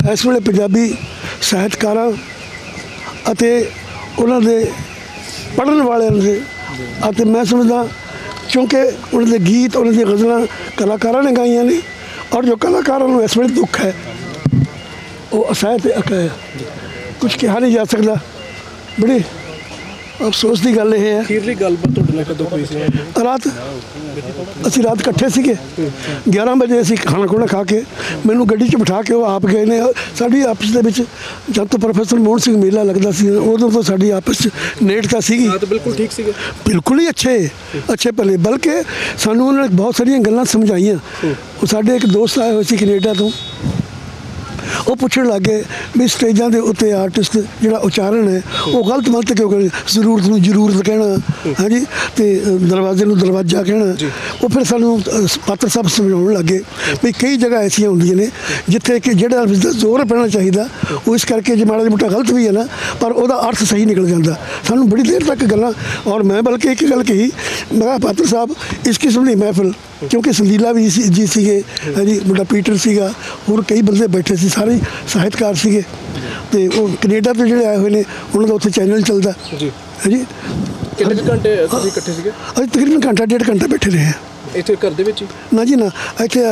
इस वेले पंजाबी ਸਾਹਿਤਕਾਰਾਂ ਅਤੇ ਉਹਨਾਂ ਦੇ ਪੜ੍ਹਨ ਵਾਲਿਆਂ ਦੇ ਅਤੇ मैं समझदा क्योंकि उन्होंने गीत उन्होंने गज़लां कलाकारां ने गाइयां ने और जो कलाकारां नूं इस वेले दुख है वो असहाय ते अकाया कुछ कहा नहीं जा सकता। बड़ी अफसोस की गल यह है। अखीरली गलबात तुहाडे नाल कदों होई सी? रात असीं रात इकट्ठे सीगे 11 बजे असीं खाना खुना खा के मैनूं गड्डी च बिठा के वो आप गए ने। साडी आपस दे विच जद तो प्रोफैसर मोहन सिंह मेला लगदा सी उदों तो साडी आपस च नेड़ता सीगी। बिल्कुल ठीक सीगे, बिल्कुल ही अच्छे भले, बल्कि सानूं उन्होंने बहुत सारिया गल्लां समझाइयां। वो साडे एक दोस्त आए हुए सी कनेडा तो वो पूछण लग गए भी स्टेजां दे उत्ते आर्टिस्ट जिहड़ा उच्चारण है वो गलत मलत क्यों करें, जरूरत नूं जरूरत कहना हाँ जी, तो दरवाजे नूं दरवाजा कहना। वो फिर सानूं पात्र साहब समझाउण लग गए भी कई जगह ऐसियां हुंदियां ने जिथे कि जिहड़ा जोर पैना चाहिए वो इस करके जे माड़ा मोटा गलत भी है ना पर वह अर्थ सही निकल जाता। सानूं बड़ी देर तक गल्लां और मैं बल्कि एक गल कही मैं कहा पात्र साहब इस किस्म की महफिल क्योंकि संदीला भी जी सीगे हाँ जी, मुंडा पीटर सीगा होर कई बंदे बैठे सी सारे ਸਾਹਿਤਕਾਰ ਸੀਗੇ तो वो कनेडा तो जोड़े आए हुए हैं उन्होंने तो उत्थे चैनल चलता जी हाँ जी। कितने घंटे तुसीं इकट्ठे सीगे? अभी तकरीबन घंटा डेढ़ घंटा बैठे रहे हैं इत्थे घर दे विच ही? ना जी ना, इत्थे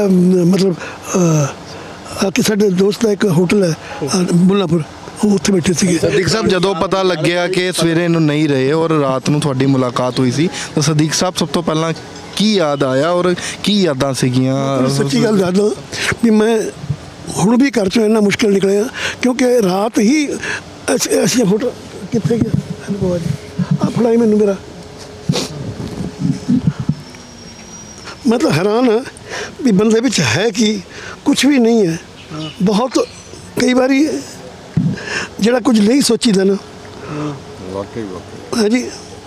मतलब कि साडे दोस्त का एक होटल है मुल्लापुर उत्थे बैठे सी। सदीक साहब जदों पता लग्या कि सवेरे इन्हूं नहीं रहे और रात नूं तुहाडी मुलाकात हुई सी तो सदीक साहब सब तो पहला की याद आया और की यादां सीगियां? सच्ची गल दस दो भी मैं हुण भी घर चों इन्ना मुश्किल निकलिया क्योंकि रात ही ऐसी फोटो कितने गया आ फड़ाई मैनू मेरा मैं तो हैरान हाँ भी बंदे विच है कि कुछ भी नहीं है। बहुत कई बारी जिहड़ा कुछ नहीं सोचीदा ना हाँ जी।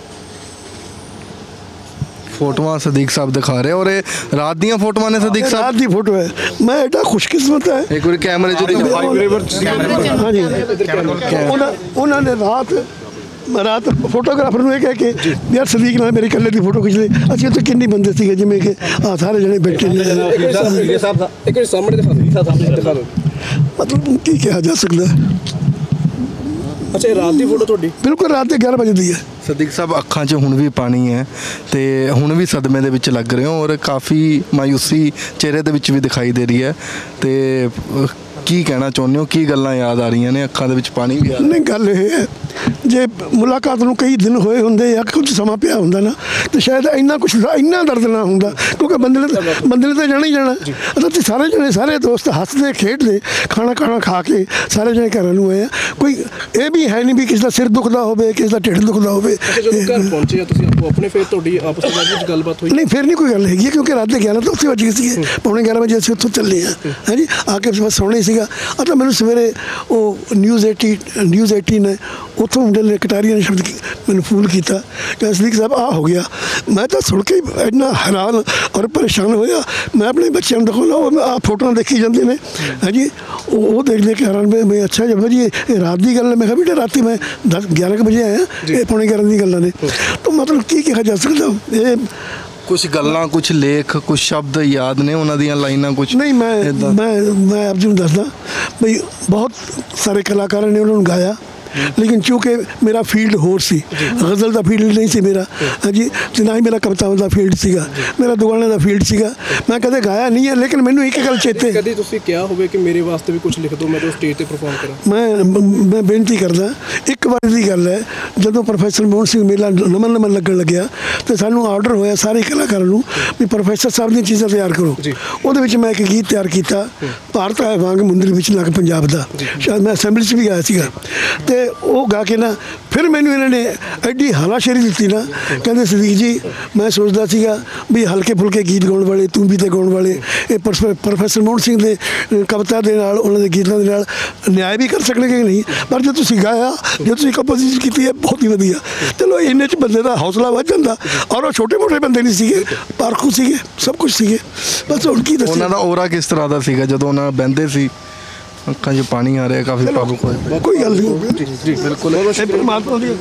फोटोआं सदीक साहब दिखा रहे और रात दी फोटोआं ने सदीक साहब रात दी फोटो है। मैं एडा खुशकिस्मत है एक बार कैमरे हाँ जी उन्होंने रात फोटोग्राफर ने कह के यार सदीक नाल मेरी कल्ले की फोटो खिंच ले। अच्छे तो किन्नी बंदे थे जिमें कि सारे जने बैठे मतलब की कहा जा सकता है। अच्छा रात की फोटो थोड़ी बिल्कुल रात के 11 बजे दी है। सदीक साहब अखां 'च हुण भी पानी है तो हुण भी सदमे दे विच लग रहे हो और काफ़ी मायूसी चेहरे दे विच भी दिखाई दे रही है तो की कहना चाहुंदे हो, की गल्लां याद आ रही ने? अखां दे विच पानी भी नहीं गल ये है जे मुलाकात नूं कई दिन होए हुंदे या कुछ समा पिया हुंदा ना तो शायद इन्ना कुछ इन्ना दर्द ना हुंदा क्योंकि बंदे ने तो जाना ही जाना। तो सारे जने सारे दोस्त हसदे खेडदे खाना खा के सारे जने घर नूं आए कोई ये भी है नहीं भी किसी का सिर दुखदा होवे किसी का ढिड दुखदा होवे। घर पहुंचे तुसीं अपने फिर तुहाडी आपस में गलबात हुई? नहीं फिर नहीं कोई गल हैगी क्योंकि रात 11 तो उत्थे बज गए सी पौने 11 बजे असीं उत्थों चले हैं जी आके बस सोने सीगा। तो मैंने सवेरे वो न्यूज़ 18 ने उत्थों मुंडे ने कटारिया ने शब्द मैंने फोन किया कि सदीक साहब आ हो गया। मैं तो सुन के इन्ना हैरान और परेशान होया। मैं अपने बच्चों को दिखाना आ फोटो देखी जाते हैं हाँ जी वो देख के हैरान मैं अच्छा जब जी रात की गल है। मैं बेटा रात मैं 11 बजे आया ये पौने 11 की गल्लां ने तो मतलब की कहा जा सकता ये कुछ गल्लां कुछ लेख कुछ शब्द याद ने उन्हां दियां लाइनां कुछ नहीं। मैं आप जी दसदा भाई बहुत सारे कलाकारों ने उन्होंने गाया लेकिन चूँकि मेरा फील्ड होर सी गज़ल का फील्ड नहीं सी मेरा हाँ जी ना ही मेरा कविताओं का फील्ड सीगा मेरा दुगाने का फील्ड सीगा। मैं कदे गाया नहीं है लेकिन मैनू एक गल चेते कभी तुसीं क्या होवे कि मेरे वास्ते भी कुछ लिख दो मैं तो स्टेज पर परफॉर्म करा। मैं बेनती करदा एक बार की गल है जदों प्रोफैसर मोहन सिंह मेला नवां लगन लग्या तो सानू आर्डर होया सारे कलाकारां नूं भी प्रोफैसर साहब दी चीज़ां तैयार करो। उहदे विच मैं एक गीत तैयार किया भारत है वांग मुंदरी विच लग पंजाब दा शायद मैं असैंबली च भी गाया सीगा ते वो गा के ना फिर मैनू इन्होंने एडी हालाशेरी दी ना कहते सदीक जी मैं सोचता सीगा भी हल्के फुल्के गीत गाने वाले तू भी तो गाने वाले ये प्रोफैसर मोहन सिंह के कविता के नाल उन्होंने गीतों के नाल न्याय भी कर सकने कि नहीं पर जो तुसीं गाया जो तुसीं कंपोजिशन की है बहुत ही वधिया। चलो इन्ने च बंदे का हौसला वध जाता और वो छोटे मोटे बंदे नहीं सीगे पारखू सीगे सब कुछ सीगे बस हुण की दस्सिए उन्हां दा ओरा किस तरह का सीगा जदों उन्हां बहिंदे सी अखां 'च पानी आ रहा काफ़ी भावुक होए? कोई गल नहीं जी बिल्कुल परमात्मा दी